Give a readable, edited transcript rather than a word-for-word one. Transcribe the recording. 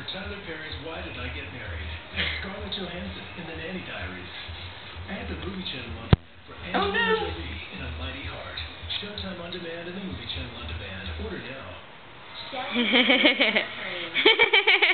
Tyler Perry's Why Did I Get Married? And Scarlett Johansson in The Nanny Diaries. Add the Movie Channel on for Angelina Jolie in A Mighty Heart. Showtime On Demand and the Movie Channel On Demand. Order now.